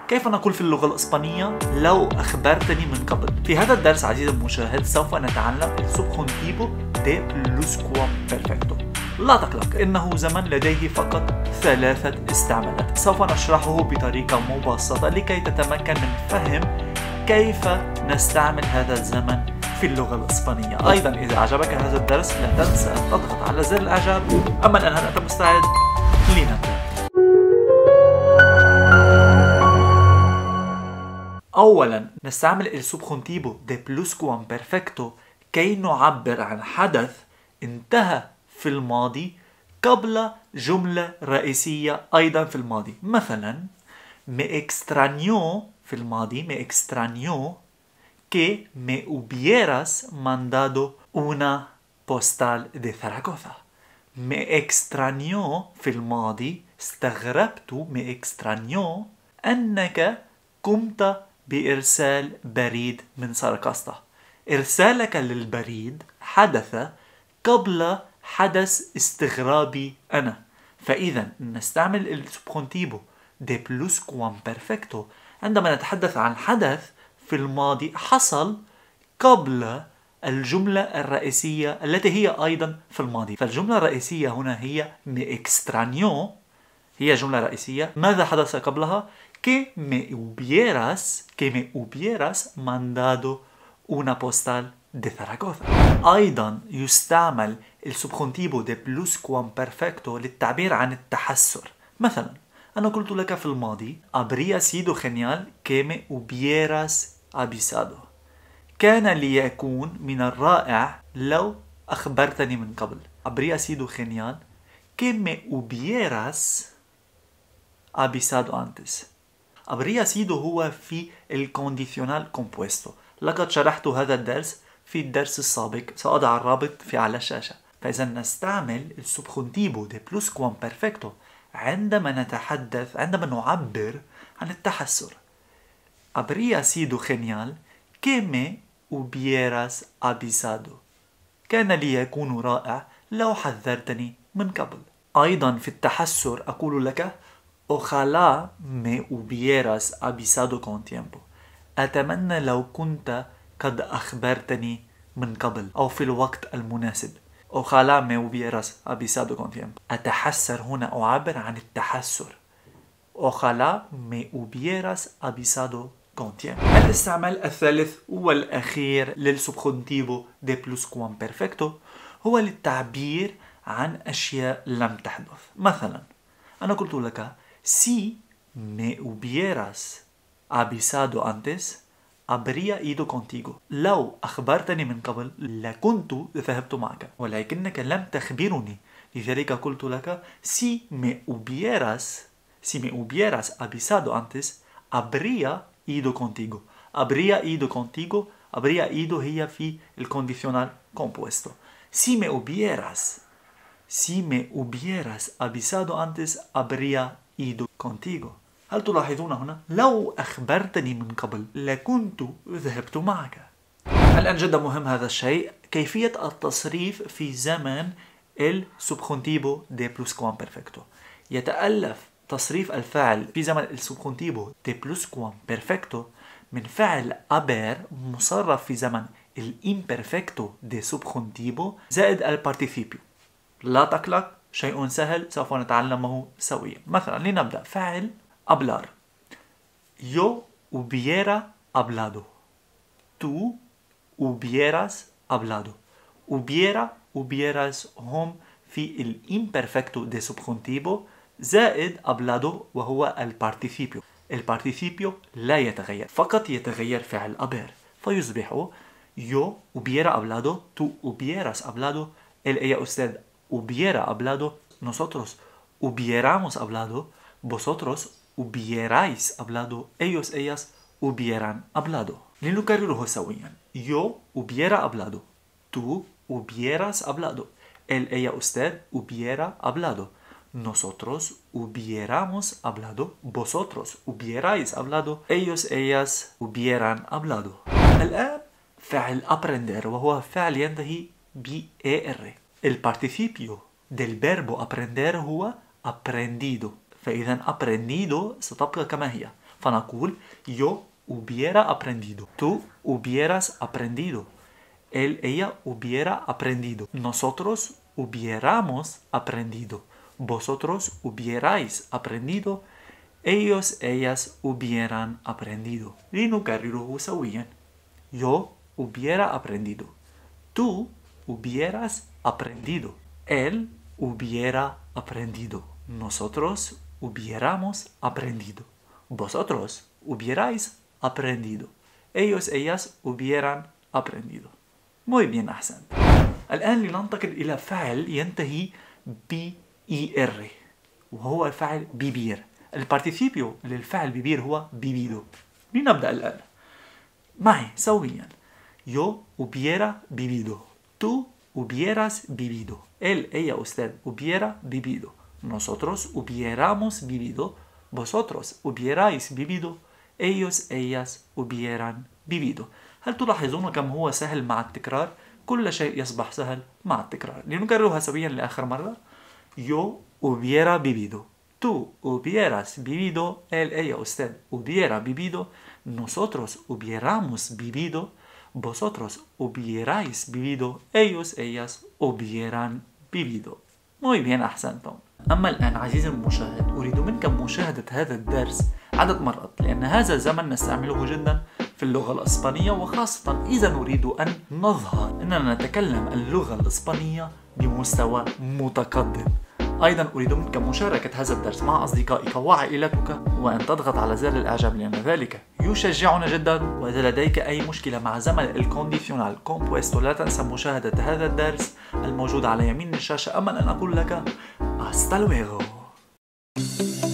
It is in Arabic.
كيف نقول في اللغة الإسبانية لو أخبرتني من قبل؟ في هذا الدرس عزيزي المشاهد سوف نتعلم السبخونتيفو دي بلوسكوامبرفكتو. لا تقلق، إنه زمن لديه فقط 3 استعمالات. سوف نشرحه بطريقة مبسطة لكي تتمكن من فهم كيف نستعمل هذا الزمن في اللغة الإسبانية. أيضا إذا أعجبك هذا الدرس لا تنسى أن تضغط على زر الإعجاب. أما الآن هل أنت مستعد؟ لنبدأ. أولا نستعمل السبخونتيفو دي بلوسكوامبرفكتو كي نعبر عن حدث انتهى في الماضي قبل جملة رئيسية أيضا في الماضي. مثلا me extrañó في الماضي me extrañó que me hubieras mandado una postal de Zaragoza. me extrañó في الماضي استغربت me extrañó أنك قمت بإرسال بريد من سرقسطة. إرسالك للبريد حدث قبل حدث استغرابي أنا. فإذا نستعمل السبخونتيفو دي بلوسكوامبرفكتو عندما نتحدث عن حدث في الماضي حصل قبل الجملة الرئيسية التي هي أيضا في الماضي. فالجملة الرئيسية هنا هي me extrañó، هي جملة رئيسية. ماذا حدث قبلها؟ que me hubieras mandado una postal de Zaragoza. أيضا يستعمل السبخونتيفو دي بلوسكوامبرفكتو للتعبير عن التحسر. مثلا أنا قلت لك في الماضي habría sido genial que me hubieras avisado. كان ليكون من الرائع لو أخبرتني من قبل. habría sido genial que me hubieras avisado antes. habría sido هو في الكونديشنال كومبوستو. لقد شرحت هذا الدرس في الدرس السابق، سأضع الرابط على الشاشة. فإذا نستعمل السبخونتيفو دي بلوسكوامبرفكتو عندما نعبر عن التحسر. habría sido genial que me hubieras avisado. كان ليكون رائع لو حذرتني من قبل. أيضا في التحسر أقول لك ojalá me hubieras avisado con tiempo. أتمنى لو كنت قد أخبرتني من قبل أو في الوقت المناسب. ojalá me hubieras avisado con tiempo. أتحسر هنا أعبر عن التحسر. ojalá me hubieras avisado con tiempo. الاستعمال الثالث والأخير للسبخونتيفو دي بلوسكوامبرفكتو هو للتعبير عن أشياء لم تحدث. مثلا أنا قلت لك si me hubieras avisado antes habría ido contigo. لو أخبرتني من قبل لكنت ذهبت معك، ولكنك لم تخبرني، لذلك قلت لك si me hubieras avisado antes habría ido contigo. habría ido contigo. habría ido هي في الكونديشنال كومبوستو. si me hubieras avisado antes habría ido contigo. هل تلاحظون هنا؟ لو أخبرتني من قبل لكنت ذهبت معك. الآن جدا مهم هذا الشيء، كيفية التصريف في زمن السبخونتيفو دي بلوسكوامبرفكتو. يتألف تصريف الفعل في زمن السبخونتيفو دي بلوسكوامبرفكتو من فعل haber مصرف في زمن الامبرفكتو دي سبخونتيفو زائد البارتيسيبيو. لا تقلق، شيء سهل سوف نتعلمه سويا. مثلا لنبدأ. فعل hablar. yo hubiera hablado. tú hubieras hablado. hubieras هم في الامبرفكتو دي سبخونتيفو زائد hablado وهو البارتيسيبيو. البارتيسيبيو لا يتغير، فقط يتغير فعل haber فيصبح yo hubiera hablado. tú hubieras hablado. يا أستاذ hubiera hablado. nosotros hubiéramos hablado. vosotros hubierais hablado. ellos ellas hubieran hablado. لنكرره سويا. yo hubiera hablado. tú hubieras hablado. يا أستاذ hubiera hablado. nosotros hubiéramos hablado. vosotros hubierais hablado. ellos ellas hubieran hablado. الآن فعل aprender وهو فعل ينتهي ب er. البارتيسيبيو del verbo aprender هو aprendido. فإذا aprendido ستبقى كما هي. فنقول yo hubiera aprendido. Tú hubieras aprendido. Ella hubiera aprendido. Nosotros hubiéramos aprendido. Vosotros hubierais aprendido. ellas hubieran aprendido. لنكرره سويا. Yo hubiera aprendido. Tú hubieras aprendido. Él hubiera aprendido. Nosotros hubiéramos aprendido. Vosotros hubierais aprendido. ellas hubieran aprendido. Muy bien أحسنت. الآن لننتقل إلى فعل ينتهي ب ER وهو الفعل بيبير. البارتيسيبيو للفعل بيبير هو بيبيدو. لنبدأ الآن معي سويا. Yo hubiera vivido. Tú hubieras vivido. Ella, usted hubiera vivido. Nosotros hubiéramos vivido. Vosotros hubierais vivido. ellas hubieran vivido. هل تلاحظون كم هو سهل مع التكرار؟ كل شيء يصبح سهل مع التكرار. لنكررها سويا لآخر مرة. Yo hubiera vivido. Tú hubieras vivido. Ella, usted hubiera vivido. Nosotros hubiéramos vivido. Vosotros hubierais vivido. ellas hubieran vivido. Muy bien أحسنتم. أما الآن عزيزي المشاهد أريد منك مشاهدة هذا الدرس عدة مرات لأن هذا الزمن نستعمله جدا في اللغة الإسبانية وخاصة إذا نريد أن نظهر أننا نتكلم اللغة الإسبانية بمستوى متقدم. أيضا أريد منك مشاركة هذا الدرس مع أصدقائك وعائلتك وأن تضغط على زر الإعجاب لأن ذلك يشجعنا جدا. وإذا لديك أي مشكلة مع زمن الكونديسيونال كومبوستو لا تنسى مشاهدة هذا الدرس الموجود على يمين الشاشة. أما أن أقول لك hasta luego.